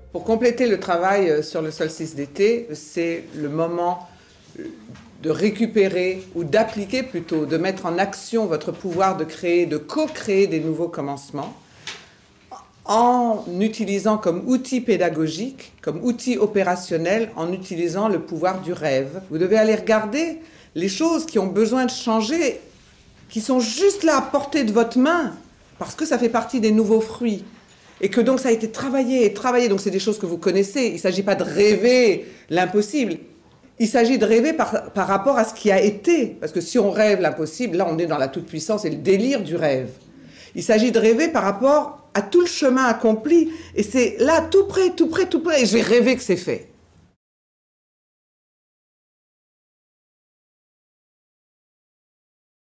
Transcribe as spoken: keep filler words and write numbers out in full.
Pour compléter le travail sur le solstice d'été, c'est le moment de récupérer ou d'appliquer plutôt, de mettre en action votre pouvoir de créer, de co-créer des nouveaux commencements en utilisant comme outil pédagogique, comme outil opérationnel, en utilisant le pouvoir du rêve. Vous devez aller regarder les choses qui ont besoin de changer, qui sont juste là à portée de votre main, parce que ça fait partie des nouveaux fruits. Et que donc ça a été travaillé et travaillé, donc c'est des choses que vous connaissez. Il ne s'agit pas de rêver l'impossible, il s'agit de rêver par, par rapport à ce qui a été. Parce que si on rêve l'impossible, là on est dans la toute-puissance et le délire du rêve. Il s'agit de rêver par rapport à tout le chemin accompli. Et c'est là, tout près, tout près, tout près, et je vais rêver que c'est fait.